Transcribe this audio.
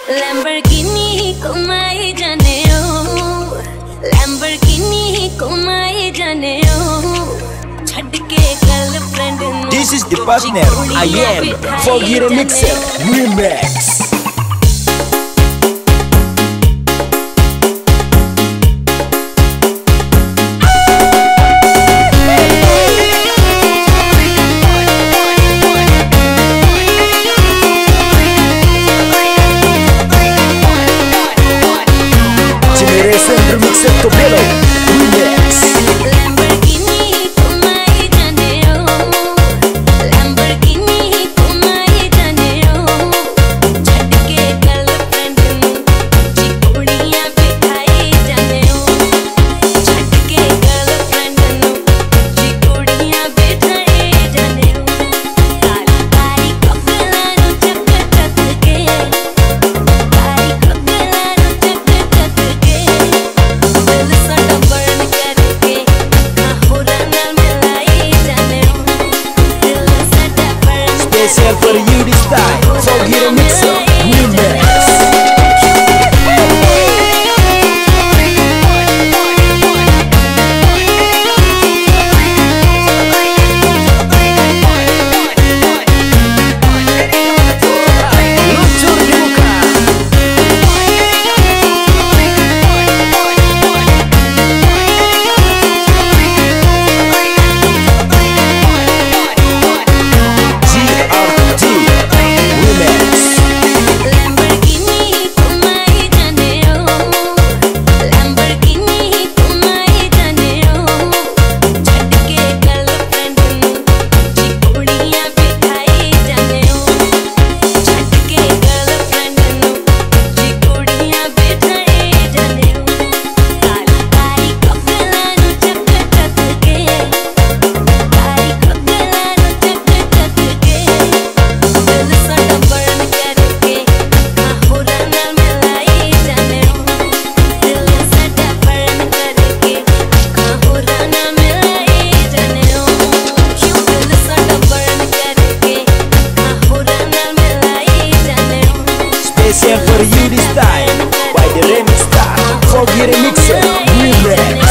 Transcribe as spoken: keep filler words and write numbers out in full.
Lamborghini को मैं जाने ओ, Lamborghini को मैं जाने ओ, छड़ के girlfriend. This is the partner I am Foggy Remixer Remix. Remix to Bello Remix. Lamborghini को मैं जाने ओ, Lamborghini को मैं जाने ओ, छड़ के गर्लफ्रेंड जी कुड़ियां बिठाई जाने ओ, छड़ के गर्लफ्रेंड जी कुड़ियां बिठाई जाने ओ, काली काली कपड़ा नु चक चक के, काली कपड़ा नु चक चक के। Special for you this time, Foggy Remixer Remix. Special for you this time, by the remix star Foggy Remixer Remix.